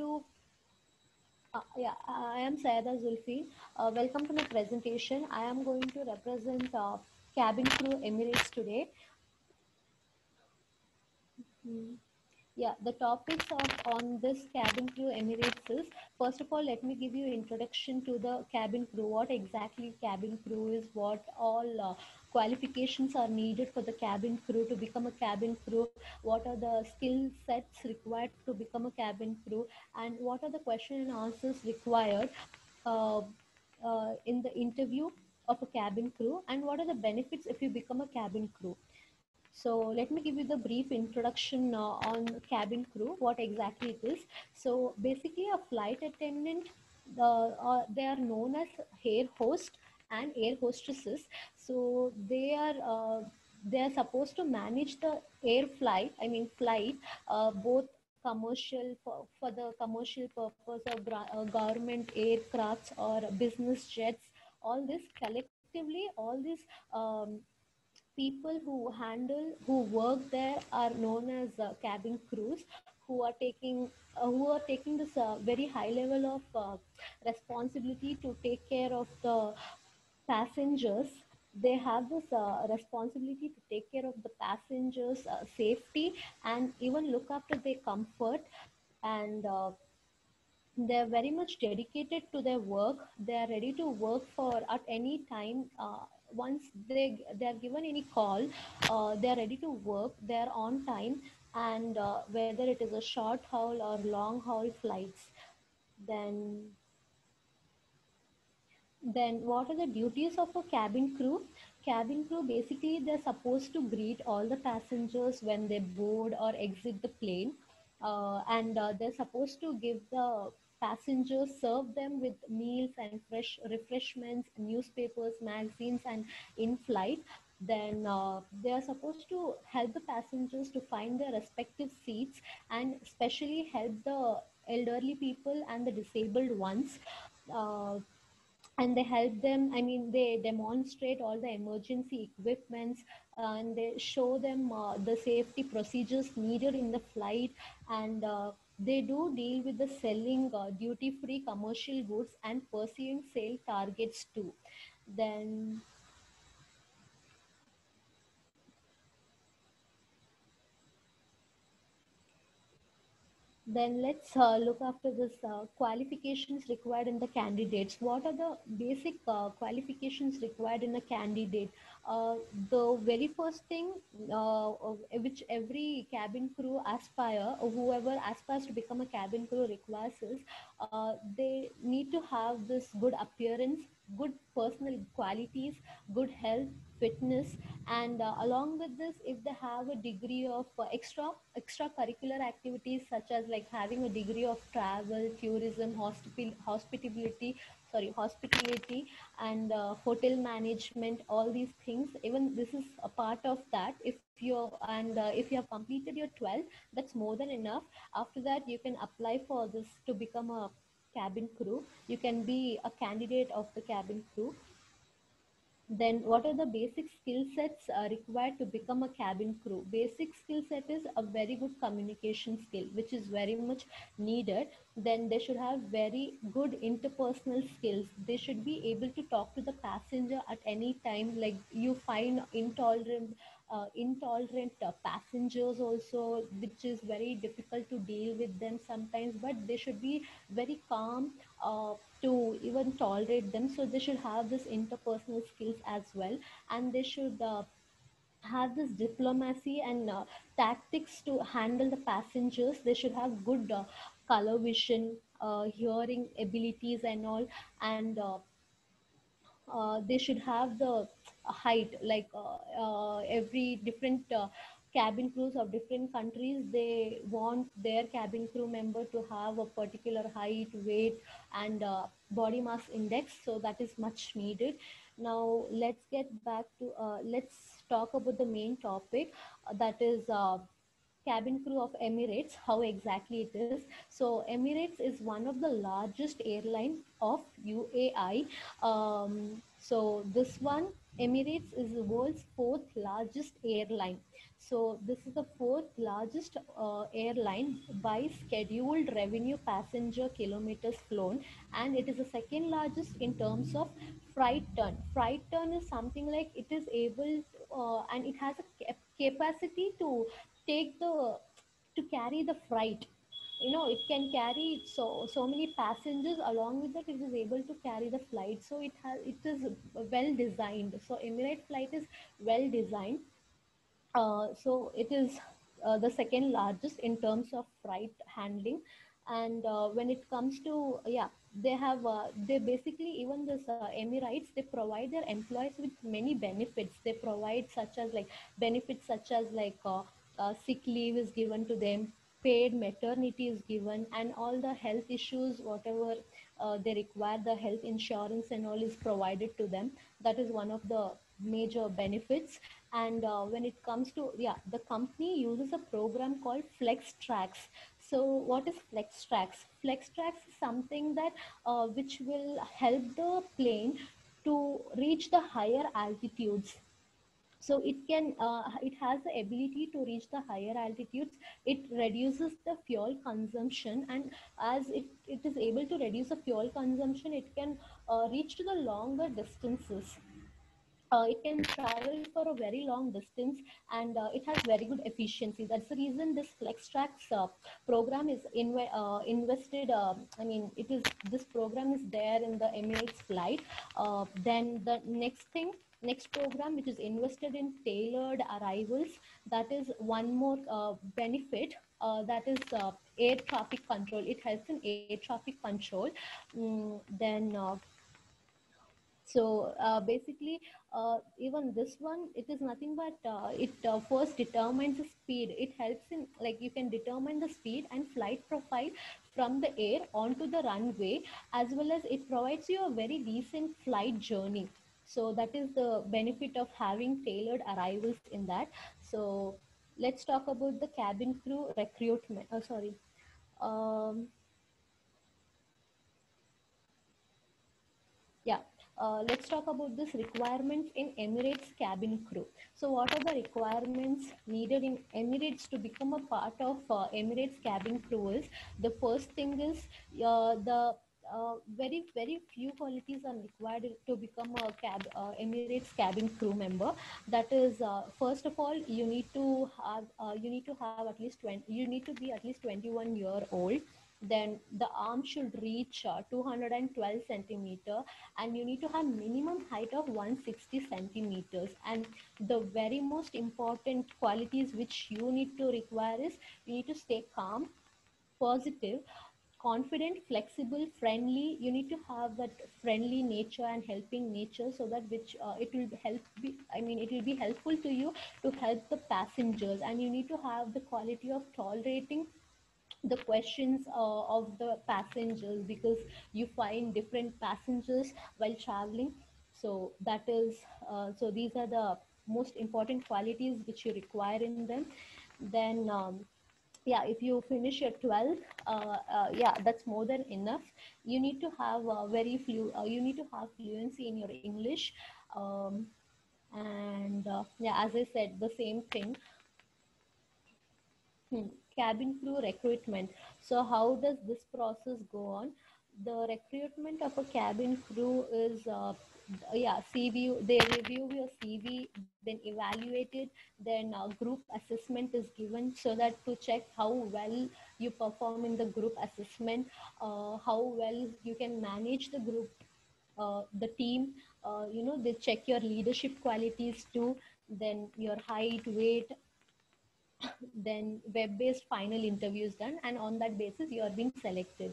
to I am Sayada Zulfi. Welcome to my presentation. I am going to represent cabin crew Emirates today. Mm. Yeah, the topics on this cabin crew Emirates is, first of all, let me give you introduction to the cabin crew. What exactly cabin crew is, what all qualifications are needed for the cabin crew to become a cabin crew, what are the skill sets required to become a cabin crew, and what are the question and answers required uh, in the interview of a cabin crew, and what are the benefits if you become a cabin crew. So let me give you the brief introduction on cabin crew, what exactly it is. So basically a flight attendant, they are known as air host and air hostesses. So they are supposed to manage the air flight, I mean flight, both commercial for the commercial purpose of government aircrafts or business jets. All this collectively, all these people who work there are known as cabin crews, who are taking this very high level of responsibility to take care of the passengers. They have this responsibility to take care of the passengers safety and even look after their comfort. And they're very much dedicated to their work. They are ready to work for at any time. Once they are given any call, they are ready to work. They are on time, and whether it is a short haul or long haul flights. then then what are the duties of a cabin crew? Cabin crew, basically they're supposed to greet all the passengers when they board or exit the plane. And they're supposed to give the passengers, serve them with meals and fresh refreshments, newspapers, magazines, and in flight. Then they are supposed to help the passengers to find their respective seats, and especially help the elderly people and the disabled ones. Uh, and they help them, I mean they demonstrate all the emergency equipments, and they show them the safety procedures needed in the flight. And they do deal with the selling duty free commercial goods and pursuing sale targets too. Then then let's look after this qualifications required in the candidates. What are the basic qualifications required in a candidate? The very first thing, which every cabin crew aspire, or whoever aspires to become a cabin crew requires is, they need to have this good appearance, good personal qualities, good health, fitness. And along with this, if they have a degree of extracurricular activities, such as like having a degree of travel, tourism, hospitality, and hotel management, all these things, even this is a part of that. If you have completed your 12, that's more than enough. After that, you can apply for this to become a cabin crew. You can be a candidate of the cabin crew. Then what are the basic skill sets required to become a cabin crew? Basic skill set is a very good communication skill, which is very much needed. Then they should have very good interpersonal skills. They should be able to talk to the passenger at any time. Like you find intolerant passengers also, which is very difficult to deal with them sometimes, but they should be very calm to even tolerate them. So they should have this interpersonal skills as well. And they should have this diplomacy and tactics to handle the passengers. They should have good color vision, hearing abilities and all. And they should have the height, like every different cabin crews of different countries, they want their cabin crew member to have a particular height, weight, and body mass index. So that is much needed. Now let's talk about the main topic, that is cabin crew of Emirates, how exactly it is. So Emirates is one of the largest airline of UAI. So this one, Emirates is the world's fourth largest airline. So this is the fourth largest airline by scheduled revenue passenger kilometers flown, and it is the second largest in terms of freight ton. Freight ton is something like it is able and it has a capacity to take the to carry the freight. It can carry so many passengers. Along with that, it is able to carry the flight, so it is well designed. So Emirate flight is well designed. So it is the second largest in terms of freight handling. And when it comes to, yeah, they basically, even this Emirates, they provide their employees with many benefits. They provide such as like benefits such as like sick leave is given to them, paid maternity is given, and all the health issues, whatever they require, the health insurance and all is provided to them. That is one of the major benefits. And when it comes to, yeah, the company uses a program called FlexTrax. So what is FlexTrax? FlexTrax is something that which will help the plane to reach the higher altitudes. So it has the ability to reach the higher altitudes. It reduces the fuel consumption, and as it is able to reduce the fuel consumption, it can reach to the longer distances. It can travel for a very long distance, and it has very good efficiency. That's the reason this FlexTrax program is invested. I mean, it is this program is there in the Emirates flight. Then the next program which is invested in tailored arrivals. That is one more benefit. That is air traffic control. It helps in air traffic control. Then so basically, even this one, it is nothing but it first determines the speed. It helps in, like, you can determine the speed and flight profile from the air onto the runway, as well as it provides you a very decent flight journey. So that is the benefit of having tailored arrivals in that. So let's talk about the cabin crew recruitment. Oh, sorry. Um, Yeah, let's talk about this requirements in Emirates cabin crew. So, what are the requirements needed in Emirates to become a part of Emirates cabin crew? Is the first thing is the very few qualities are required to become a Emirates cabin crew member. That is, first of all, you need to have at least 20. You need to be at least 21-year old. Then the arm should reach 212 centimeter, and you need to have minimum height of 160 centimeters. And the very most important qualities which you need to require is you need to stay calm, positive, confident, flexible, friendly. You need to have that friendly nature and helping nature, so that which it will it will be helpful to you to help the passengers. And you need to have the quality of tolerating the questions of the passengers, because you find different passengers while traveling. So that is so these are the most important qualities which you require in them. Then yeah, if you finish your 12th, yeah, that's more than enough. You need to have you need to have fluency in your English. And yeah, as I said, the same thing. Cabin crew recruitment. So how does this process go on? The recruitment of a cabin crew is, yeah, CV. They review your CV, then evaluate it. Then group assessment is given, so that to check how well you perform in the group assessment, how well you can manage the group, the team. They check your leadership qualities too. Then your height, weight, then web-based final interviews done, and on that basis you are being selected.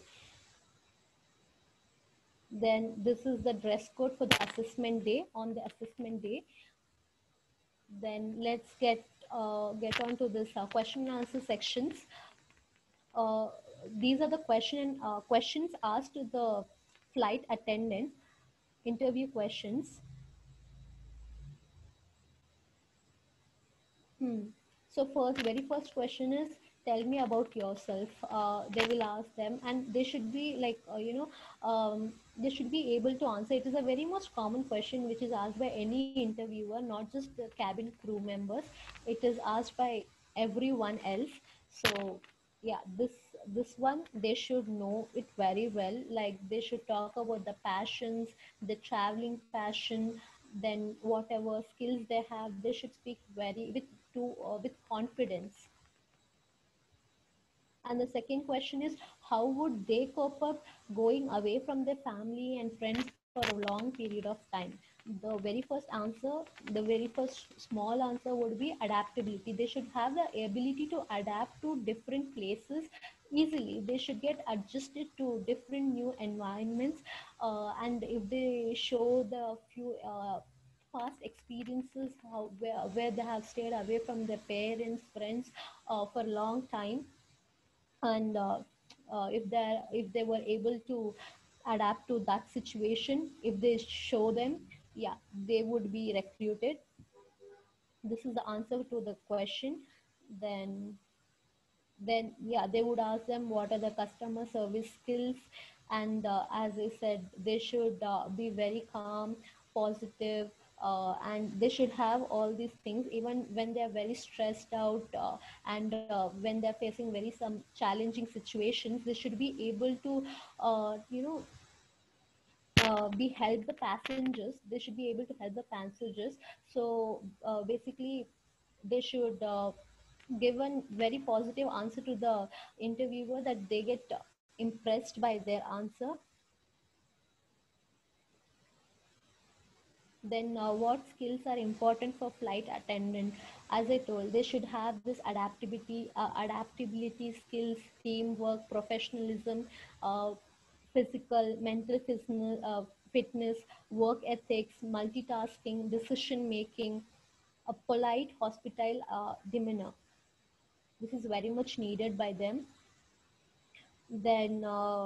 Then this is the dress code for the assessment day. On the assessment day, then let's get on to this question and answer sections. uh, these are the questions asked to the flight attendant, interview questions. Hmm. So very first question is, tell me about yourself. They will ask them, and they should be like, they should be able to answer. It is a very most common question which is asked by any interviewer, not just the cabin crew members. It is asked by everyone else. So yeah, this one they should know it very well. Like they should talk about the passions, the traveling passion, then whatever skills they have, they should speak very with confidence. And the second question is, how would they cope up going away from their family and friends for a long period of time? The very first answer, the very first small answer would be adaptability. They should have the ability to adapt to different places easily. They should get adjusted to different new environments. And if they show the few past experiences, where they have stayed away from their parents, friends for a long time, and if they were able to adapt to that situation, if they show them, yeah, they would be recruited. This is the answer to the question. Then then yeah, they would ask them what are the customer service skills. And as I said, they should be very calm, positive, and they should have all these things even when they are very stressed out, and when they're facing very some challenging situations. They should be able to be help the passengers. They should be able to help the passengers. So basically, they should give a very positive answer to the interviewer, that they get impressed by their answer. Then what skills are important for flight attendant? As I told, they should have this adaptability skills, teamwork, professionalism, uh, physical, mental fitness, work ethics, multitasking, decision making, a polite hospital demeanor. This is very much needed by them. Then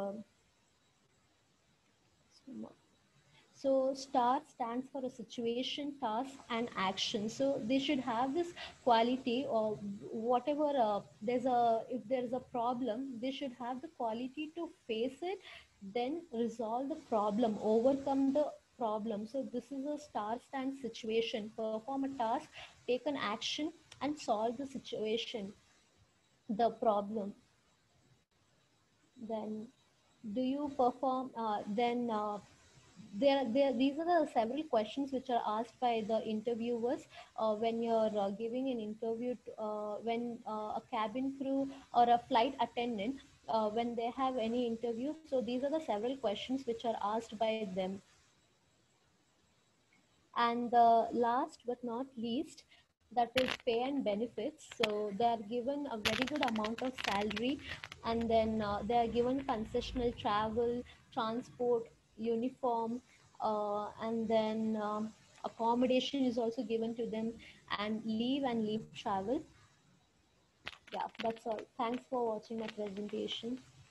so STAR stands for a situation, task, and action. So they should have this quality, or whatever if there is a problem, they should have the quality to face it, then resolve the problem, overcome the problem. So this is a STAR stand situation: perform a task, take an action, and solve the situation, the problem. Then do you perform? Then these are the several questions which are asked by the interviewers when you're giving an interview when a cabin crew or a flight attendant, when they have any interview. So these are the several questions which are asked by them. And the last but not least, that is pay and benefits. So they are given a very good amount of salary, and then they are given concessional travel, transport, uniform, and then accommodation is also given to them, and leave travel. Yeah, that's all. Thanks for watching my presentation.